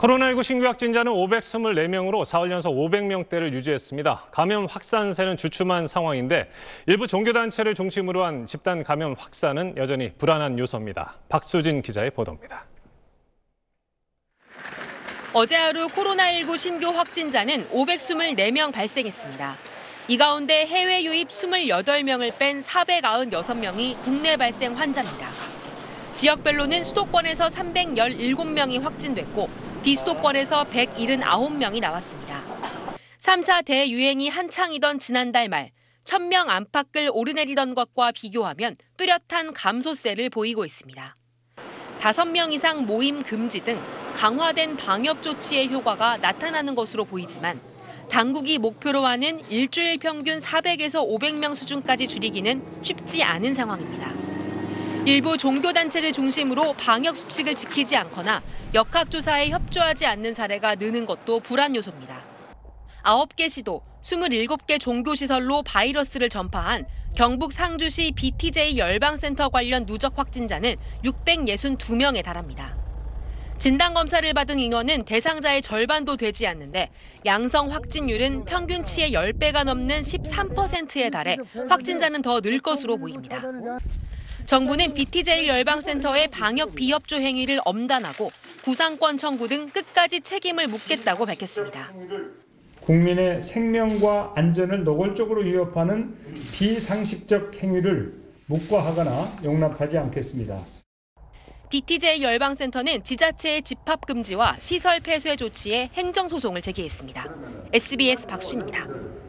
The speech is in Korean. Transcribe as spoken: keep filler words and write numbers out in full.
코로나십구 신규 확진자는 오백이십사 명으로 사흘 연속 오백 명대를 유지했습니다. 감염 확산세는 주춤한 상황인데 일부 종교단체를 중심으로 한 집단 감염 확산은 여전히 불안한 요소입니다. 박수진 기자의 보도입니다. 어제 하루 코로나십구 신규 확진자는 오백이십사 명 발생했습니다. 이 가운데 해외 유입 이십팔 명을 뺀 사백구십육 명이 국내 발생 환자입니다. 지역별로는 수도권에서 삼백십칠 명이 확진됐고 비수도권에서 백칠십구 명이 나왔습니다. 삼 차 대유행이 한창이던 지난달 말 천 명 안팎을 오르내리던 것과 비교하면 뚜렷한 감소세를 보이고 있습니다. 다섯 명 이상 모임 금지 등 강화된 방역 조치의 효과가 나타나는 것으로 보이지만 당국이 목표로 하는 일주일 평균 사백에서 오백 명 수준까지 줄이기는 쉽지 않은 상황입니다. 일부 종교단체를 중심으로 방역 수칙을 지키지 않거나 역학조사에 협조하지 않는 사례가 느는 것도 불안 요소입니다. 아홉 개 시도 이십칠 개 종교시설로 바이러스를 전파한 경북 상주시 비티제이 열방센터 관련 누적 확진자는 육백육십이 명에 달합니다. 진단검사를 받은 인원은 대상자의 절반도 되지 않는데 양성 확진율은 평균치의 십 배가 넘는 십삼 퍼센트에 달해 확진자는 더 늘 것으로 보입니다. 정부는 비티제이 열방센터의 방역 비협조 행위를 엄단하고 구상권 청구 등 끝까지 책임을 묻겠다고 밝혔습니다. 국민의 생명과 안전을 노골적으로 위협하는 비상식적 행위를 묵과하거나 용납하지 않겠습니다. 비티제이 열방센터는 지자체의 집합 금지와 시설 폐쇄 조치에 행정소송을 제기했습니다. 에스비에스 박수진입니다.